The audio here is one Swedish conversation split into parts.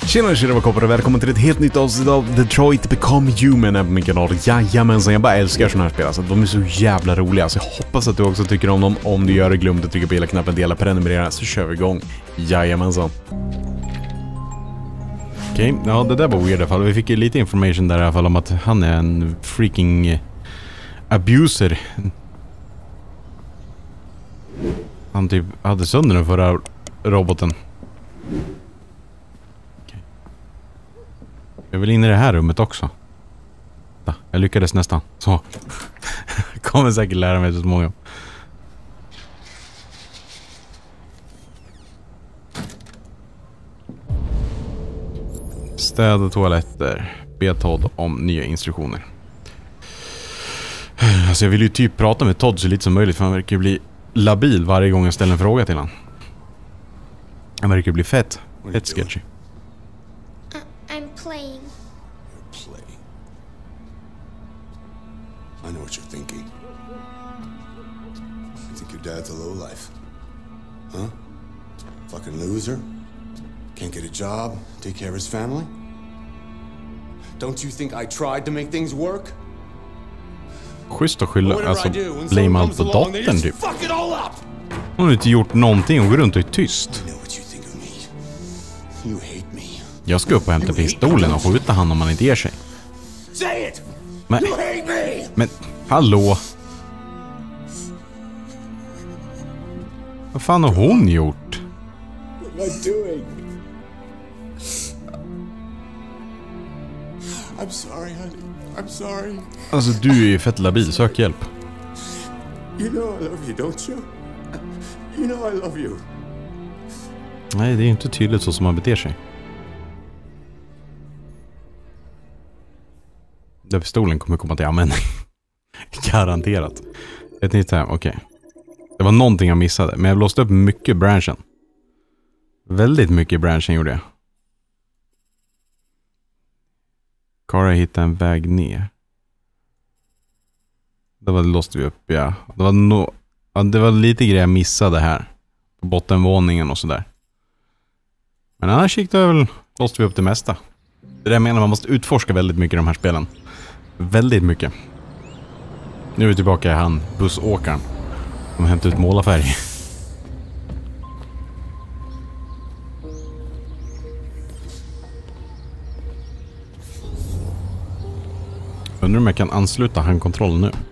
Tjena vad välkommen till ett helt nytt avsnitt av Detroit Become Human på min kanal. Jajamensan, jag bara älskar såna här spel, alltså, de är så jävla roliga. Så jag hoppas att du också tycker om dem. Om du gör det, glöm att trycka på gilla-knappen, dela, prenumerera, så kör vi igång. Jajamensan. Okej, ja det där var weird i alla fall. Vi fick ju lite information där i alla fall om att han är en freaking abuser. Han typ hade sönder den förra roboten. Jag vill in i det här rummet också. Jag lyckades nästan. Så. Kommer säkert lära mig så småningom. Städa toaletter. Be Todd om nya instruktioner. Alltså jag vill ju typ prata med Todd så lite som möjligt, för han verkar bli labil varje gång jag ställer en fråga till han. Han verkar bli fett sketchy. I'm playing. You're playing. I know what you're thinking. You think your dad's a lowlife? Huh? Fucking loser? Can't get a job, take care of his family? Don't you think I tried to make things work? Schysst att skylla, alltså blame allt på dottern typ. Hon har inte gjort någonting och går runt och är tyst. Jag ska upp och hämta pistolen och skjuta han om han inte ger sig. Men hallå? Vad fan har hon gjort? I'm sorry, honey. I'm sorry. Alltså du är ju fett labil, sök hjälp. You know I love you, don't you? You know I love you. Nej, det är ju inte tydligt så som man beter sig. Den pistolen kommer komma till användning. Garanterat. Ett nytt här, okej. Det var någonting jag missade, men jag blåste upp mycket branchen. Väldigt mycket branchen gjorde jag. Kara hittade en väg ner. Det var låste vi upp, ja. Det var lite grejer jag missade här. På bottenvåningen och sådär. Men annars gick det väl, låste vi upp det mesta. Det där menar man måste utforska väldigt mycket i de här spelen. Väldigt mycket. Nu är vi tillbaka i han, bussåkaren. De hämtar ut målarfärg. Undrar om jag kan ansluta handkontrollen nu.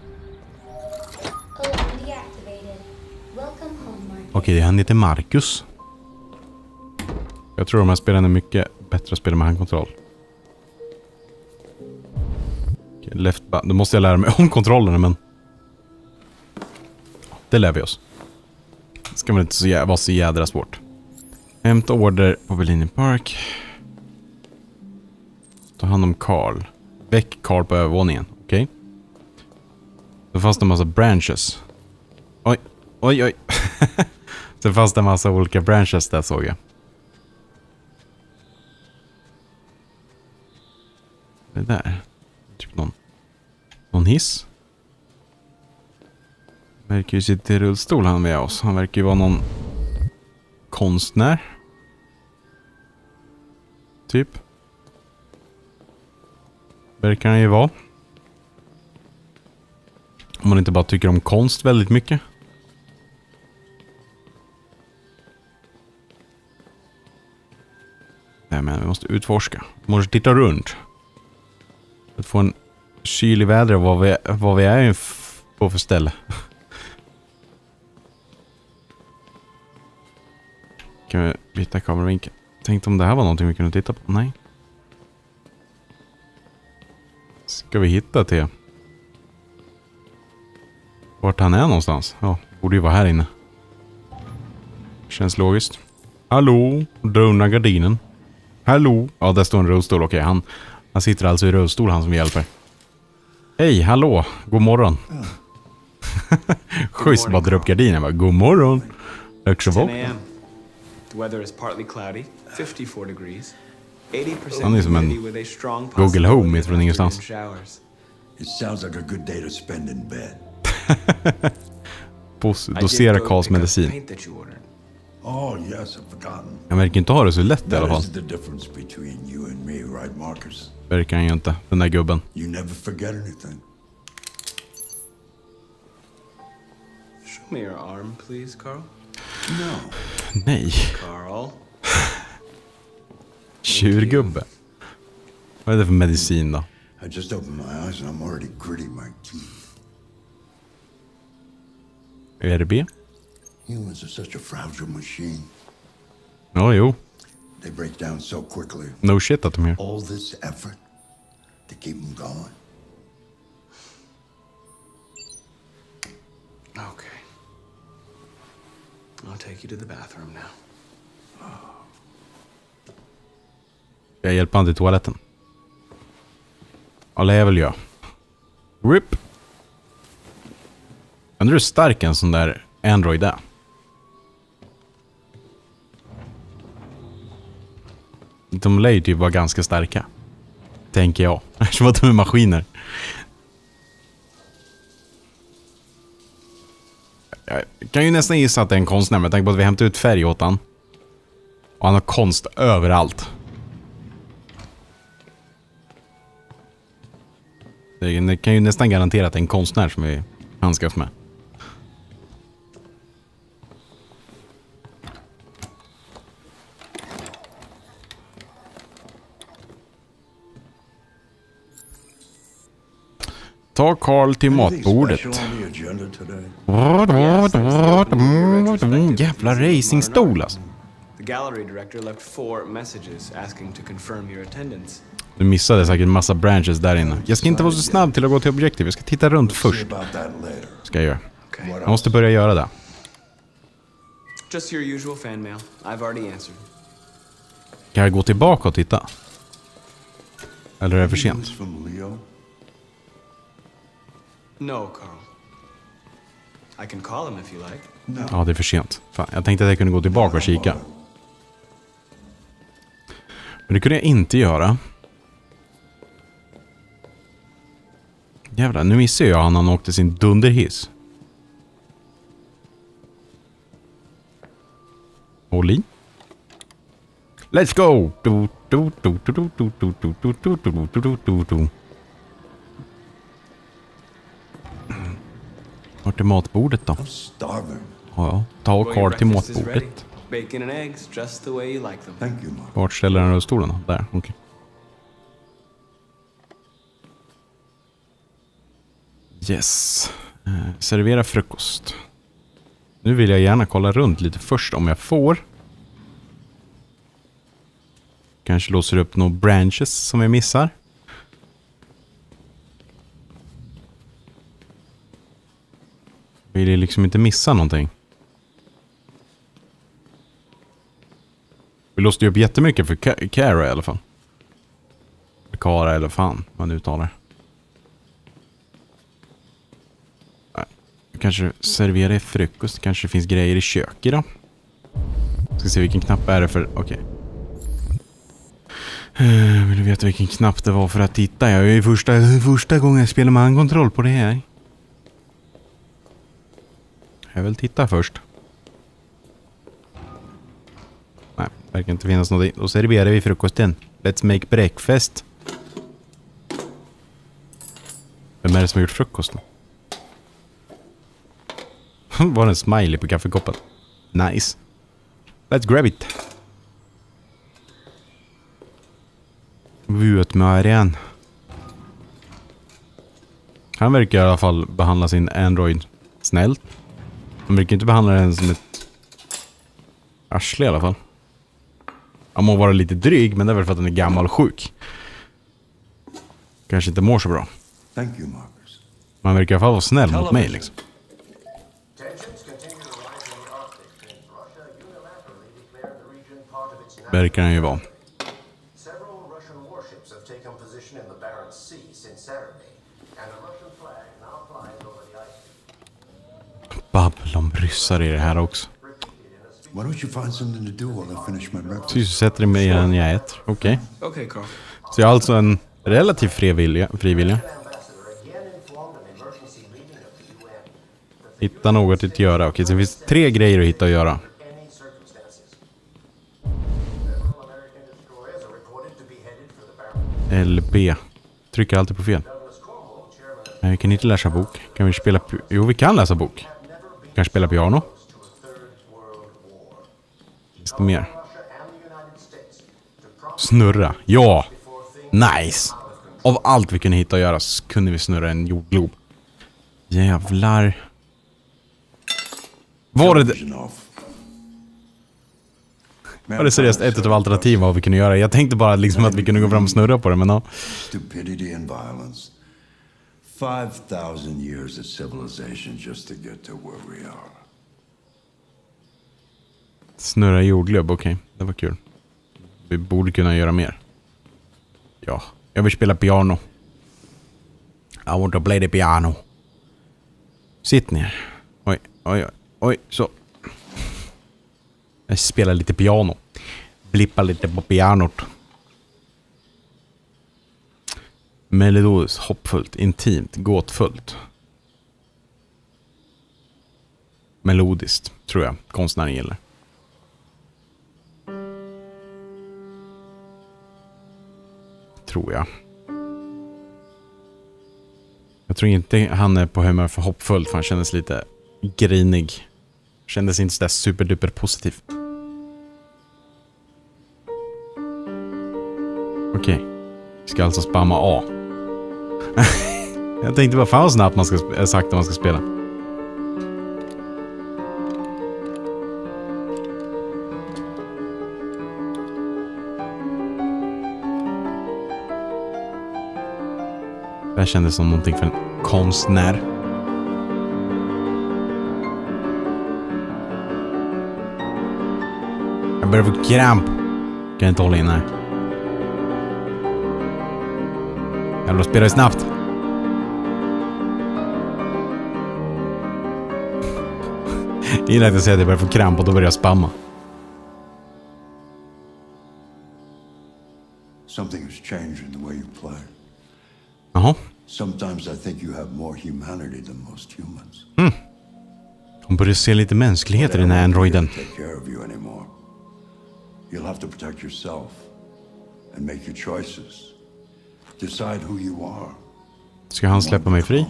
Okej, han heter Marcus. Jag tror de här spelen är mycket bättre att spela med handkontroll. Okej, left button. Då måste jag lära mig om kontrollerna, men det lär vi oss. Det ska väl inte vara så jädra svårt. Hämta order på Berlin Park. Ta hand om Carl. Väck Carl på övervåningen. Okej. Så fanns det en massa branches. Oj. Så fanns det en massa olika branches där, såg jag. Det där. Typ någon hiss. Verkar ju sitta i rullstol han med oss. Han verkar ju vara någon konstnär. Typ. Verkar han ju vara. Om man inte bara tycker om konst väldigt mycket. Nej, men vi måste utforska. Vi måste titta runt. Att få en kyl i vädret vad vi är på för ställe. Kan vi byta kameravinkel? Tänkte om det här var någonting vi kunde titta på. Nej. Ska vi hitta till vart han är någonstans? Ja, borde ju vara här inne. Känns logiskt. Hallå, dra undan gardinen. Hallå. Ja, där står en rullstol. Okej, han sitter alltså i rullstol, han som hjälper. Hej, hallå. God morgon. Schysst, bara dra upp gardinen. Bara, god morgon. Högst upp. The weather is partly cloudy, 54 degrees. Han är som en Google Home från ingenstans. It sounds like a good day to spend in bed. Dosera Karls medicin. Oh, yes, I've forgotten. Han verkar inte ha det så lätt i alla fall. That is the difference between you and me, right, Marcus? Verkar han ju inte, den där gubben. You never forget anything. Show me your arm, please, Carl. No. Nej. Carl. Tjurgubbe. Vad är det för medicin då? I just opened my eyes and I'm already gritting my teeth. RB? Humans are such a fragile machine. Ja, jo. They break down so quickly. No shit att de gör. All this effort to keep them going. Okay. I'll take you to the bathroom now. Jag hjälper han till toaletten. Ja, det är väl jag. RIP. Undrar hur stark en sån där Android är. De lär ju typ vara ganska starka. Tänker jag. Eftersom att de är maskiner. Jag kan ju nästan gissa att det är en konstnär. Men jag tänker på att vi hämtar ut färg åt han. Och han har konst överallt. Det kan ju nästan garantera att det är en konstnär som vi handskas med. Ta Carl till matbordet. Jävla racingstol alltså. The gallery director left 4 messages asking to confirm your attendance. Du missade säkert en massa branches där inne. Jag ska inte vara så snabb till att gå till objektiv. Jag ska titta runt först. Ska jag göra. Jag måste börja göra det. Just your usual fan mail. I've already answered. Kan jag gå tillbaka och titta? Eller är det för sent? No, Carl. I can call him if you like. Ja, det är för sent. Fan, jag tänkte att jag kunde gå tillbaka och kika. Men det kunde jag inte göra. Jävlar, nu missar jag han åkte sin dunderhiss. Håll i. Let's go! Vart är matbordet då? Ja, ta Carl till matbordet. Bacon and eggs, just the way you like them. Thank you, Mark. Vart ställer den stolen då? Där, okej. Yes. Servera frukost. Nu vill jag gärna kolla runt lite först om jag får. Kanske låser upp några branches som jag missar. Vill jag liksom inte missa någonting. Vi låste ju upp jättemycket för Kara i alla fall. Kara eller fan, vad man uttalar. Kanske servera i frukost. Kanske finns grejer i köket då. Ska se vilken knapp är det för... Okej. Vill du veta vilken knapp det var för att titta? Jag är ju första gången jag spelar med handkontroll på det här. Jag vill titta först. Nej, verkar inte finnas något. Då serverar vi frukosten. Let's make breakfast. Vem är det som har gjort frukosten? Var det en smiley på kaffekoppen? Nice. Let's grab it. Ut med Arian. Han verkar i alla fall behandla sin Android snällt. Han verkar inte behandla den som ett arsle i alla fall. Han må vara lite dryg, men det är väl för att han är gammal och sjuk. Kanske inte mår så bra. Thank you, Marcus. Man verkar i alla fall vara snäll mot mig liksom. Verkar han ju vara. Babbel om ryssar i det här också. Why don't you find something to do while I finish my breakfast? Sysselsätter dig mer än jag äter. Okej. Okay, Carl. Så jag har alltså en relativt frivilliga. Hitta något att göra. Okej, så det finns 3 grejer att hitta och göra. LB. Trycker alltid på fel. Vi kan inte läsa bok. Kan vi spela... Jo, vi kan läsa bok. Vi kan spela piano. Finns det mer? Snurra. Ja! Nice! Av allt vi kunde hitta och göra så kunde vi snurra en jordglob. Jävlar. Var det seriöst ett av alternativen vad vi kunde göra? Jag tänkte bara liksom att vi kunde gå fram och snurra på det, men ja. Stupidity and violence. 5,000 years of civilization just to get to where we are. Snurra jordglob, okej. Det var kul. Vi borde kunna göra mer. Ja, jag vill spela piano. I want to play the piano. Sitt ner. Oj, oj, oj. Oj, så. Jag spelar lite piano. Blippar lite på pianot. Melodiskt, hoppfullt, intimt, gåtfullt. Melodiskt, tror jag. Konstnären gillar. Tror jag. Jag tror inte han är på humör för hoppfullt, för han kändes lite grinig. Kändes inte så där superduper positiv. Okej. Vi ska alltså spamma A. Jag tänkte bara fan vad snabbt man ska sagt att man ska spela. Det här kändes som någonting för en konstnär. Jag börjar få kramp. Kan inte hålla in här. Jävlar, spelar snabbt. Det är lätt att säga att jag börjar få kramp och då börjar jag spamma. Something has changed in the way you play. Jaha. Sometimes I think you have more humanity than most humans. Hon börjar se lite mänsklighet i den här androiden. Take care of you anymore. You'll have to protect yourself and make your choices. Decide who you are. Ska han släppa mig fri?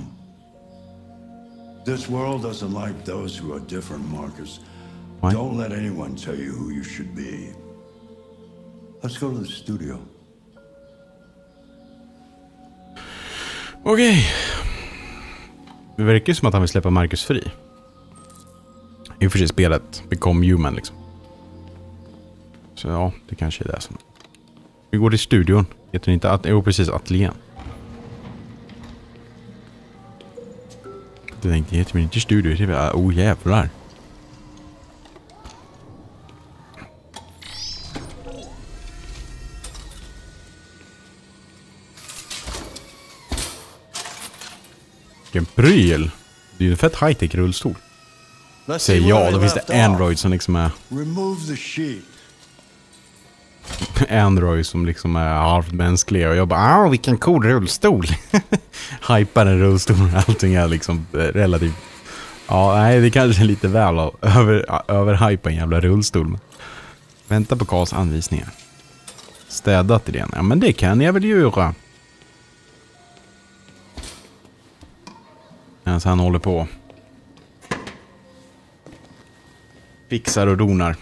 This world doesn't like those who are different, Marcus. Why? Don't let anyone tell you who you should be. Let's go to the studio. Okej. Det verkar som att han vill släppa Marcus fri. I och för sig spelet Become Human liksom. Så ja, det kanske är det som... Vi går till studion. Heter det inte att... Jo, precis, ateljén. Jag tänkte, heter det inte studio? Oh, jävlar. Vilken pryl. Det är ju en fett high-tech rullstol. Säger ja, då finns det Android som liksom är... Remove the sheet. Android som liksom är halvt mänskliga. Och jag bara, vilken cool rullstol. Hypar en rullstol. Allting är liksom relativt... Ja, nej, det kanske är lite väl överhypa en jävla rullstol. Vänta på Karls anvisningar. Städa till den. Ja, men det kan jag väl göra. Alltså han håller på. Fixar och donar.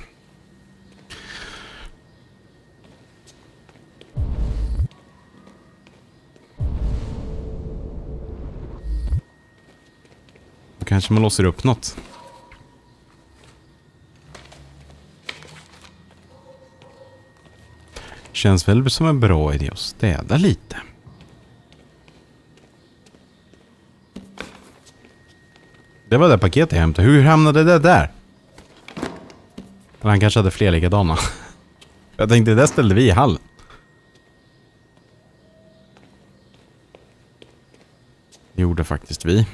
Då kanske man låser upp något. Känns väl som en bra idé att städa lite. Det var det paketet jag hämtade. Hur hamnade det där? Han kanske hade fler likadana. Jag tänkte, det där ställde vi i hallen. Det gjorde faktiskt vi.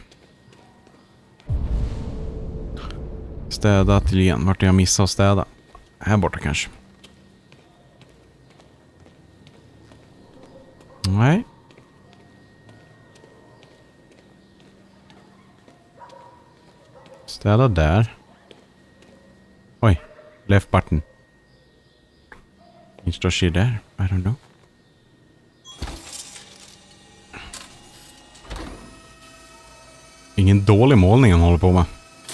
Städa ateljén. Vart jag missade att städa? Här borta kanske. Nej. Städa där. Oj. Left button. Finns det shit där? I don't know. ingen dålig målning han håller på med.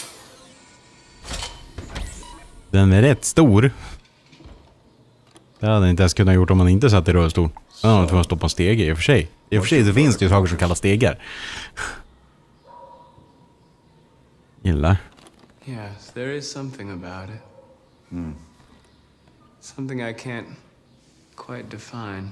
Den är rätt stor. Det hade han inte ens kunnat gjort om man inte satt i rullstol. Han hade tvungen att stoppa en stege i och för sig. I och för sig så finns det ju saker som kallas stegar. Gillar. Yes, there is something about it. Something I can't quite define.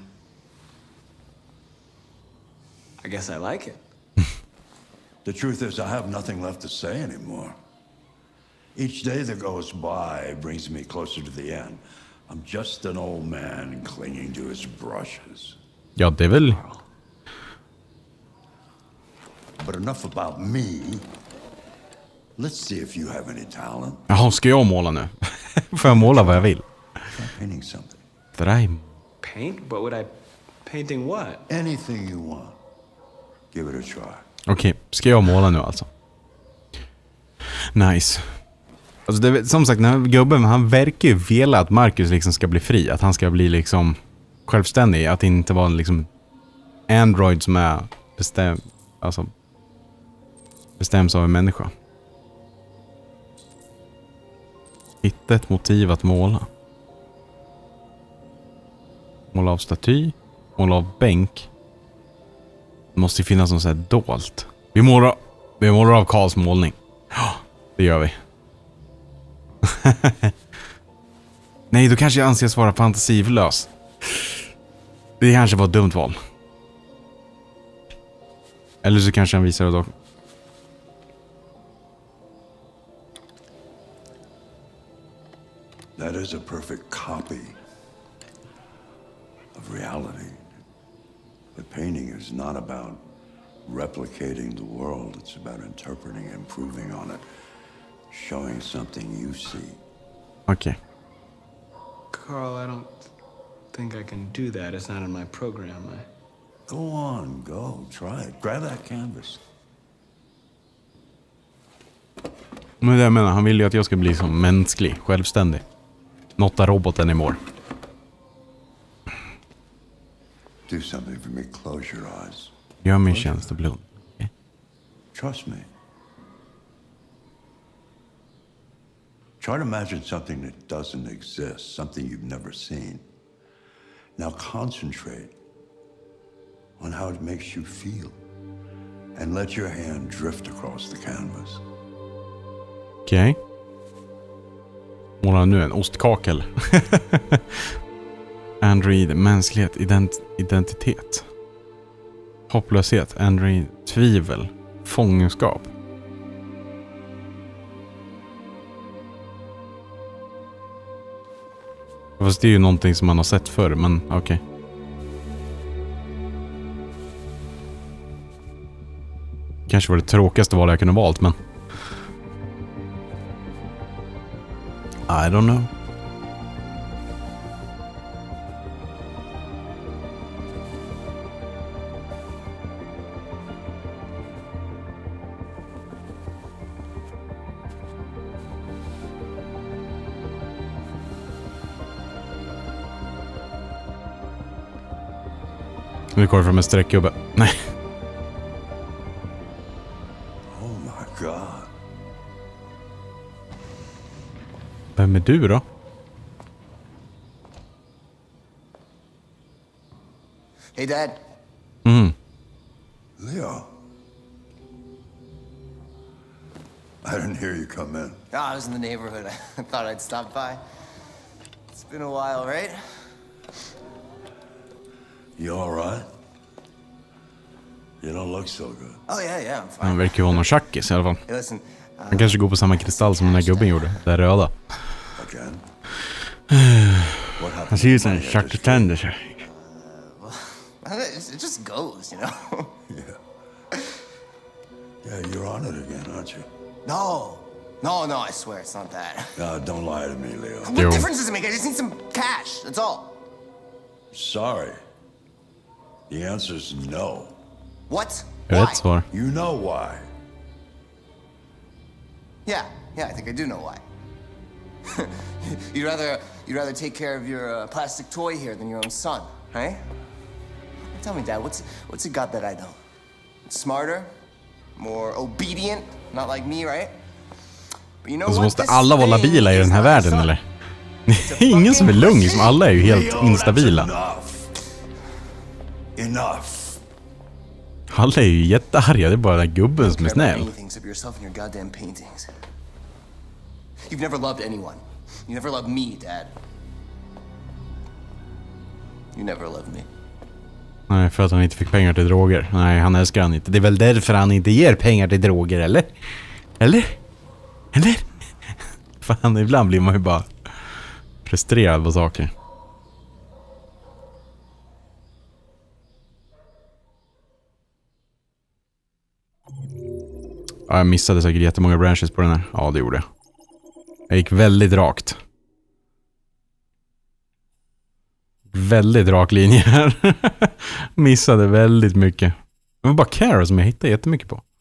I guess I like it. The truth is, I have nothing left to say anymore. Each day that goes by brings me closer to the end. I'm just an old man clinging to his brushes. Ja, det är väl... But enough about me. Let's see if you have any talent. Jaha, ska jag måla nu? Får jag måla vad jag vill? Try painting something. Paint? What would I... Painting what? Anything you want. Give it a try. Okej, ska jag måla nu alltså? Nice. Alltså det, som sagt, den här gubben, han verkar ju vilja att Marcus liksom ska bli fri. Att han ska bli liksom självständig. Att det inte vara liksom Android som är bestäms av en människa. Hitta ett motiv att måla. Måla av staty. Måla av bänk. Det måste ju finnas något så här dolt. Vi målar av Karls målning. Ja, det gör vi. Nej, då kanske jag anses vara fantasiflös. Det kanske var ett dumt val. Eller så kanske han visar det då. That is a perfect copy of reality. But painting is not about replicating the world. It's about interpreting, improving on it, showing something you see. Okej. Carl, I don't think I can do that. It's not in my program. Go on, go. Try it. Grab that canvas. Men det jag menar, han vill ju att jag ska bli som mänsklig, självständig. Nåtta roboten i mår. Do something for me. Close your eyes. Gör min tjänst och blund. Okay. Trust me. Try to imagine something that doesn't exist, something you've never seen. Now concentrate on how it makes you feel. And let your hand drift across the canvas. Okej. Okay. Måla nu en ostkakel. Android, mänsklighet, identitet. Hopplöshet, Android, tvivel, fångenskap. Fast det är ju någonting som man har sett förr, men okej. Okay. Kanske var det tråkigaste val jag kunde valt, men... I don't know. Nu kommer det fram en streckgubbe. Nej. Oh my God. Vem är du då? Hey, Dad. Leo. I didn't hear you come in. Oh, I was in the neighborhood. I thought I'd stop by. It's been a while, right? You all right? You don't look so good. Oh, yeah, I'm fine. Han verkar ju vara någon tjackis i alla fall. Hey, listen. Han kanske går på samma kristall som den här gubben gjorde. Det röda. Again? Han ser ut som en tjacktänder så. It just goes, you know? Yeah, you're on it again, aren't you? No, I swear it's not that. Don't lie to me, Leo. What difference does it make? I just need some cash, that's all. Sorry. The answer's no. What? Rätt svar. You know why. Yeah, I think I do know why. You'd rather take care of your plastic toy here than your own son, right? Tell me, Dad, what's it got that I don't? It's smarter, more obedient, not like me, right? But you know Och så what? måste This alla vara thing labila i den här is världen, not eller? Det är ingen som är lugn, som alla är ju helt instabila. Enough. Alla är ju jättearga, det är bara den här gubben som är snäll. You've never loved anyone. You never loved me, Dad. You never loved me. Nej, för att han inte fick pengar till droger. Nej, han älskar han inte. Det är väl därför han inte ger pengar till droger, eller? Eller? Eller? Fan, ibland blir man ju bara frustrerad på saker. Ja, jag missade säkert jättemånga branches på den här. Ja, det gjorde jag. Jag gick väldigt rakt. Väldigt rak linje här. Missade väldigt mycket. Det var bara Kara som jag hittade jättemycket på.